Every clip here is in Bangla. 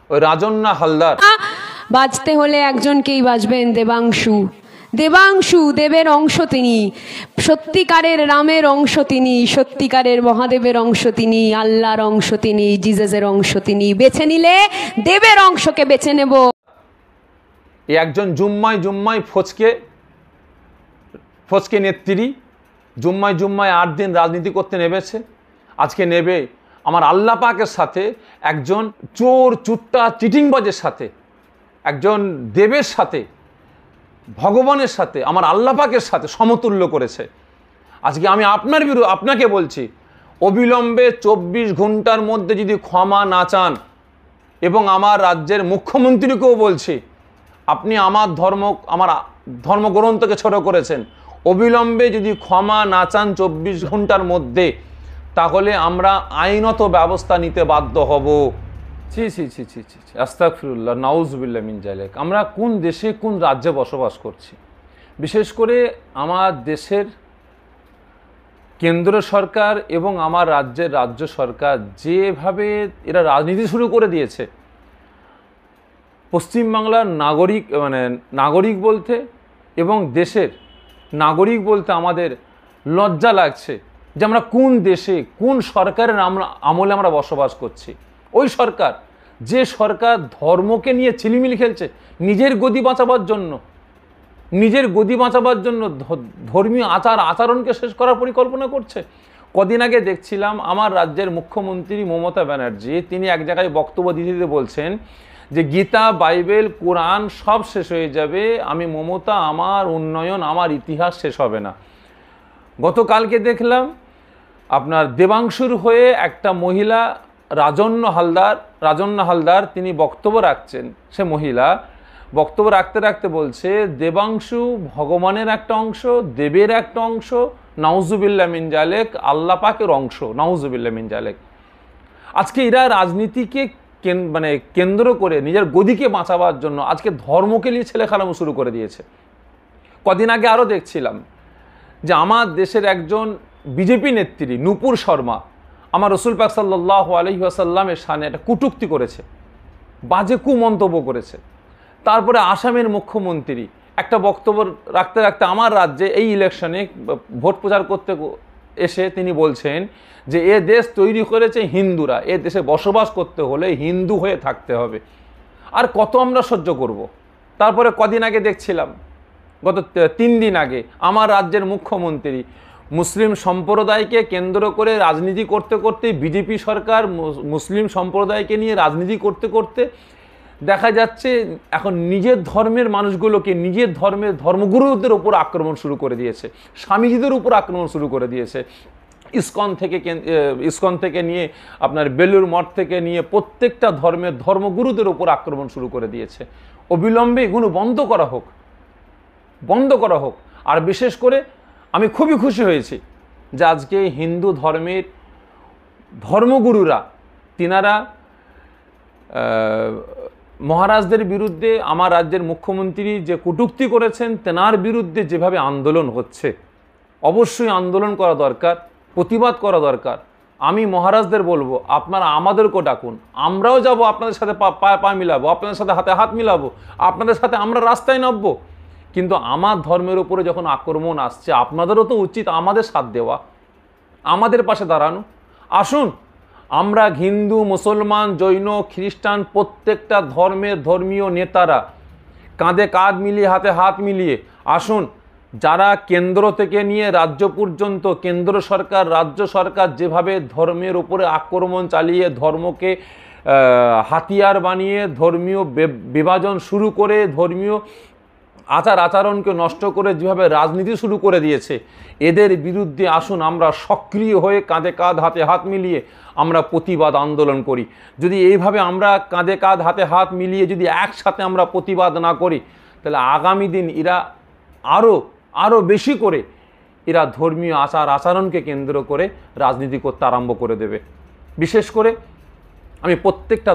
ওই রাজন্না হালদার। বাঁচতে হলে একজনকেই বাঁচবেন, দেবাংশু। দেবাংশু দেবের অংশ তিনি, সত্যিকারের রামের অংশ তিনি, সত্যিকারের মহাদেবের অংশ তিনি, আল্লাহর অংশ তিনি, জিজাসের অংশ তিনি। বেছে নিলে দেবের অংশকে বেছে নেব। এই একজন জুম্মায় ফচকে নেত্রী, জুম্মায় 8 দিন রাজনীতি করতে নেমেছে, আজকে নেবে আমার আল্লাহ পাকের সাথে, একজন চোর চুট্টা চিটিংবাজের সাথে, একজন দেবের সাথে, ভগবানের সাথে, আমার আল্লাহ পাকের সাথে সমতুল্য করেছে। আজকে আমি আপনাকে বলছি, অবিলম্বে 24 ঘন্টার মধ্যে যদি ক্ষমা না চান, এবং আমার রাজ্যের মুখ্যমন্ত্রীকেও বলছি, আপনি আমার ধর্মগ্রন্থকে ছোট করেছেন, অবিলম্বে যদি ক্ষমা না চান 24 ঘন্টার মধ্যে, তাহলে আমরা আইনত ব্যবস্থা নিতে বাধ্য হব। ছি ছি ছি ছি ছি আস্তাগফিরুল্লাহ, নাউজুবিল্লাহ মিন যালিক। আমরা কোন দেশে কোন রাজ্যে বসবাস করছি? বিশেষ করে আমার দেশের কেন্দ্র সরকার এবং আমার রাজ্যের রাজ্য সরকার যেভাবে এরা রাজনীতি শুরু করে দিয়েছে, পশ্চিমবাংলার নাগরিক বলতে এবং দেশের নাগরিক বলতে আমাদের লজ্জা লাগছে যে আমরা কোন দেশে কোন সরকারের আমলে আমরা বসবাস করছি। ওই সরকার, যে সরকার ধর্মকে নিয়ে ছিলিমিলি খেলছে নিজের গদি বাঁচাবার জন্য, ধর্মীয় আচরণকে শেষ করার পরিকল্পনা করছে। কদিন আগে দেখছিলাম আমার রাজ্যের মুখ্যমন্ত্রী মমতা ব্যানার্জি, তিনি এক জায়গায় বক্তব্য দিতে বলছেন যে গীতা, বাইবেল, কোরআন সব শেষ হয়ে যাবে, আমি মমতা, আমার উন্নয়ন, আমার ইতিহাস শেষ হবে না। গতকালকে দেখলাম আপনার দেবাংশুর হয়ে একটা মহিলা রাজন্না হালদার তিনি বক্তব্য রাখছেন। সে মহিলা বক্তব্য রাখতে বলছে দেবাংশু ভগবানের একটা অংশ, দেবের একটা অংশ, নাউজুবিল্লাহ মিন যালিক, আল্লাহ পাকের অংশ, নাউজুবিল্লাহ মিন যালিক। আজকে এরা রাজনীতিকে কেন্দ্র করে নিজের গদিকে বাঁচাবার জন্য আজকে ধর্মকে নিয়ে ছেলেখেলামো শুরু করে দিয়েছে। কদিন আগে আরও দেখছিলাম যে আমার দেশের একজন বিজেপি নেত্রী নূপুর শর্মা আমার রসুল পাক সাল্লাল্লাহু আলাইহি ওয়াসাল্লামের শানে একটা কটূক্তি করেছে, বাজে কুমন্তব্য করেছে। তারপরে আসামের মুখ্যমন্ত্রী একটা বক্তব্য রাখতে আমার রাজ্যে এই ইলেকশনে ভোট প্রচার করতে এসে তিনি বলছেন যে এ দেশ তৈরি করেছে হিন্দুরা, এ দেশে বসবাস করতে হলে হিন্দু হয়ে থাকতে হবে। আর কত আমরা সহ্য করব? তারপরে কদিন আগে দেখছিলাম, গত 3 দিন আগে আমার রাজ্যের মুখ্যমন্ত্রী মুসলিম সম্প্রদায়কে কেন্দ্র করে রাজনীতি করতে বিজেপি সরকার মুসলিম সম্প্রদায়কে নিয়ে রাজনীতি করতে দেখা যাচ্ছে এখন নিজের ধর্মের মানুষগুলোকে, নিজের ধর্মগুরুদের উপর আক্রমণ শুরু করে দিয়েছে, স্বামীজিদের উপর আক্রমণ শুরু করে দিয়েছে। ইসকন থেকে নিয়ে আপনার বেলুর মঠ থেকে নিয়ে প্রত্যেকটা ধর্মগুরুদের উপর আক্রমণ শুরু করে দিয়েছে। অবিলম্বে এগুলো বন্ধ করা হোক। আর বিশেষ করে আমি খুবই খুশি হয়েছি যে আজকে হিন্দু ধর্মের ধর্মগুরুরা তিনারা মহারাজদের বিরুদ্ধে আমার রাজ্যের মুখ্যমন্ত্রী যে কটূক্তি করেছেন তেনার বিরুদ্ধে যেভাবে আন্দোলন হচ্ছে, অবশ্যই আন্দোলন করা দরকার, প্রতিবাদ করা দরকার। আমি মহারাজদের বলবো আপনারা আমাদেরকেও ডাকুন, আমরাও যাব আপনাদের সাথে পা মিলাবো, আপনাদের সাথে হাতে হাত মিলাবো, আপনাদের সাথে আমরা রাস্তায় নামবো। কিন্তু আমার ধর্মের উপরে যখন আক্রমণ আসছে আপনাদেরও তো উচিত আমাদের সাথ দেওয়া, আমাদের পাশে দাঁড়ানো। আসুন আমরা হিন্দু, মুসলমান, জৈন, খ্রিস্টান প্রত্যেকটা ধর্মীয় নেতারা কাঁধে কাঁধ মিলিয়ে হাতে হাত মিলিয়ে আসুন। যারা কেন্দ্র থেকে নিয়ে রাজ্য পর্যন্ত কেন্দ্র সরকার রাজ্য সরকার যেভাবে ধর্মের উপরে আক্রমণ চালিয়ে ধর্মকে হাতিয়ার বানিয়ে ধর্মীয় বিভাজন শুরু করে ধর্মীয় আচরণকে নষ্ট করে যেভাবে রাজনীতি শুরু করে দিয়েছে, এদের বিরুদ্ধে আসুন আমরা সক্রিয় হয়ে কাঁধে কাঁধ হাতে হাত মিলিয়ে আমরা প্রতিবাদ আন্দোলন করি। যদি এইভাবে আমরা কাঁধে কাঁধ হাতে হাত মিলিয়ে যদি একসাথে আমরা প্রতিবাদ না করি, তাহলে আগামী দিন এরা আরও বেশি করে এরা ধর্মীয় আচরণকে কেন্দ্র করে রাজনীতি করতে আরম্ভ করে দেবে। বিশেষ করে আমি প্রত্যেকটা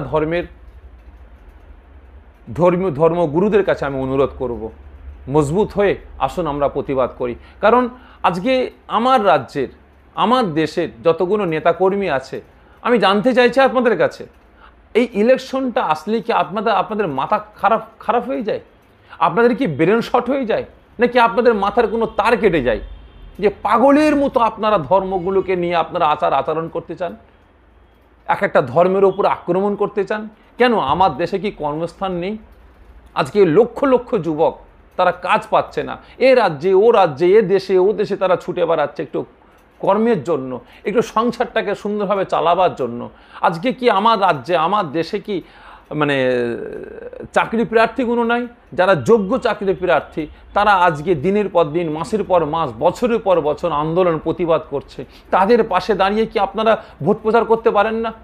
ধর্মগুরুদের কাছে আমি অনুরোধ করব, মজবুত হয়ে আসুন আমরা প্রতিবাদ করি। কারণ আজকে আমার রাজ্যের, আমার দেশের যতগুলো নেতাকর্মী আছে, আমি জানতে চাইছি আপনাদের কাছে, এই ইলেকশনটা আসলে কি আপনাদের মাথা খারাপ হয়ে যায়? আপনাদের কি ব্রেন শর্ট হয়ে যায়? নাকি আপনাদের মাথার কোনো তার কেটে যায় যে পাগলের মতো আপনারা ধর্মগুলোকে নিয়ে আপনারা আচরণ করতে চান, এক একটা ধর্মের উপর আক্রমণ করতে চান? কেন আমার দেশে কি কর্মস্থান নেই? আজকে লক্ষ লক্ষ যুবক তারা কাজ পাচ্ছে না, এ রাজ্যে ও রাজ্যে, এ দেশে ও দেশে তারা ছুটে বেড়াচ্ছে একটু কর্মের জন্য, একটু সংসারটাকে সুন্দরভাবে চালাবার জন্য। আজকে কি আমার রাজ্যে আমার দেশে কি মানে চাকরি প্রার্থীগুলো নাই? যারা যোগ্য চাকরি প্রার্থী তারা আজকে দিনের পর দিন, মাসের পর মাস, বছরের পর বছর আন্দোলন প্রতিবাদ করছে। তাদের পাশে দাঁড়িয়ে কি আপনারা ভোট প্রচার করতে পারেন না?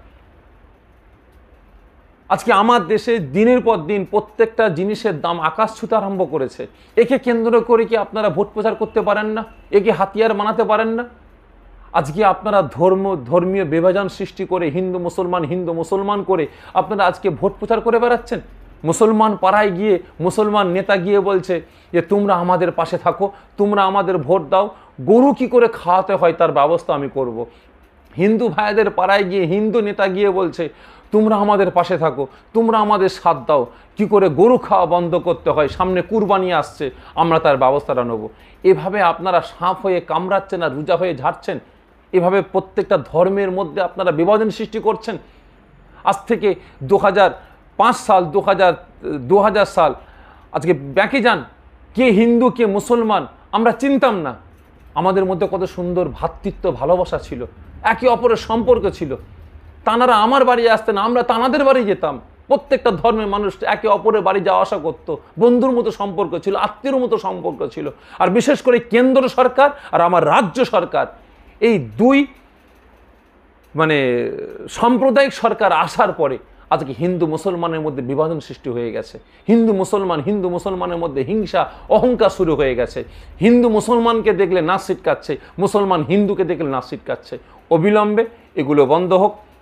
আজকে আমার দেশে দিনের পর দিন প্রত্যেকটা জিনিসের দাম আকাশ ছুঁতে আরম্ভ করেছে। একে কেন্দ্র করে কি আপনারা ভোট প্রচার করতে পারেন না? একে হাতিয়ার বানাতে পারেন না? আজকে আপনারা ধর্মীয় বিভাজন সৃষ্টি করে হিন্দু মুসলমান করে আপনারা আজকে ভোট প্রচার করে বেড়াচ্ছেন। মুসলমান পাড়ায় গিয়ে মুসলমান নেতা গিয়ে বলছে যে তোমরা আমাদের পাশে থাকো, তোমরা আমাদের ভোট দাও, গরু কি করে খাওয়াতে হয় তার ব্যবস্থা আমি করব। হিন্দু ভাইদের পাড়ায় গিয়ে হিন্দু নেতা গিয়ে বলছে তোমরা আমাদের পাশে থাকো, তোমরা আমাদের সাথ দাও, কি করে গরু খাওয়া বন্ধ করতে হয়, সামনে কুরবানি আসছে, আমরা তার ব্যবস্থাটা নেব। এভাবে আপনারা সাপ হয়ে কামড়াচ্ছেন আর রোজা হয়ে ঝাড়ছেন। এভাবে প্রত্যেকটা ধর্মের মধ্যে আপনারা বিভাজন সৃষ্টি করছেন। আজ থেকে 2005 সাল 2000 সাল আজকে ব্যাকে যান, কে হিন্দু কে মুসলমান আমরা চিনতাম না। আমাদের মধ্যে কত সুন্দর ভ্রাতৃত্ব ভালোবাসা ছিল, একে অপরের সম্পর্ক ছিল। তানারা আমার বাড়ি আসতেন, আমরা তানাদের বাড়ি যেতাম। প্রত্যেকটা ধর্মের মানুষ একে অপরের বাড়ি যাওয়া আসা করতো, বন্ধুর মতো সম্পর্ক ছিল, আত্মীয়র মতো সম্পর্ক ছিল। আর বিশেষ করে কেন্দ্র সরকার আর আমার রাজ্য সরকার, এই দুই মানে সাম্প্রদায়িক সরকার আসার পরে আজকে হিন্দু মুসলমানের মধ্যে বিভাজন সৃষ্টি হয়ে গেছে। হিন্দু মুসলমানের মধ্যে হিংসা অহংকার শুরু হয়ে গেছে। হিন্দু মুসলমানকে দেখলে নাক ছিটকাচ্ছে, মুসলমান হিন্দুকে দেখলে নাক ছিটকাচ্ছে। অবিলম্বে এগুলো বন্ধ হোক।